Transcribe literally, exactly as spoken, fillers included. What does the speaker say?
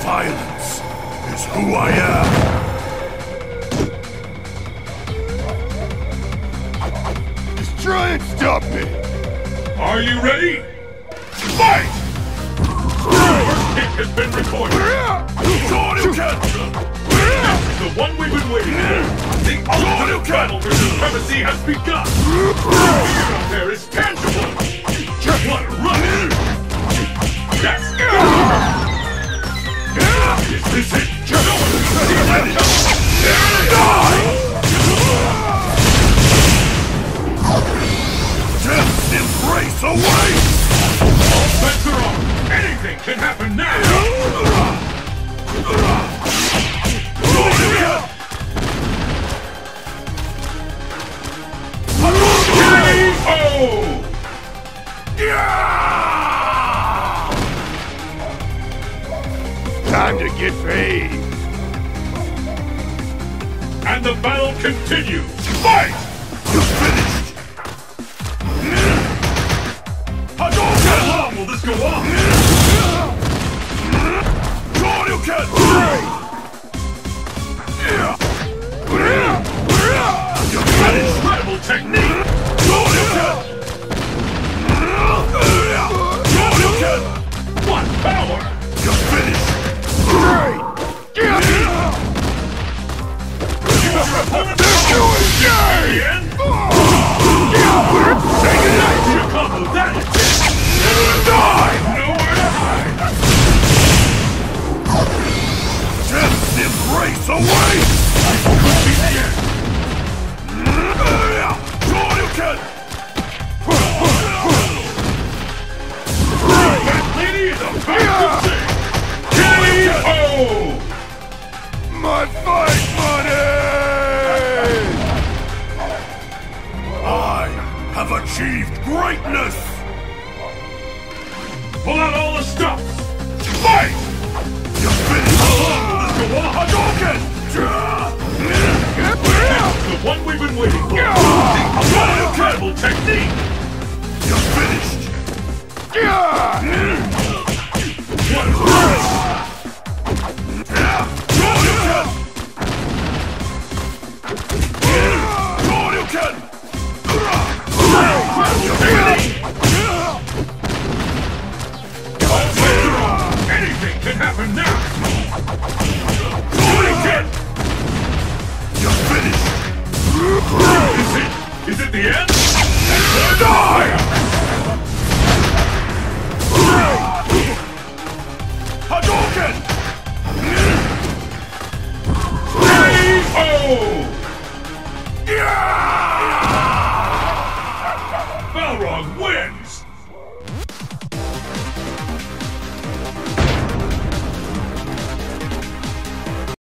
Violence is who I am. Try and stop me! Are you ready? Fight! First kick has been recorded. This is the one we've been waiting for. The ultimate battle for supremacy has begun. The fear out there is tangible. Just want to run. That's it. Is this it? No one can see that. Die! Death's embrace away! All bets are on! Anything can happen now! K O! Time to get paid! And the battle continues! Fight! You finished! How long will this go on? Shoryuken! Incredible technique! Shoryuken! Shoryuken! What power! You're finished! Your opponent They're doing it! again? Take it out! Your combo, that is it! Die! Nowhere to hide! Death's embrace away! Could be the end! Shoryuken! That lady is about to sing! K O! My fight money! I have achieved greatness! Pull out all the stops! Fight! You're finished! How long will this go on? Hadouken! This is the one we've been waiting for! The incredible technique! You're finished! What is this?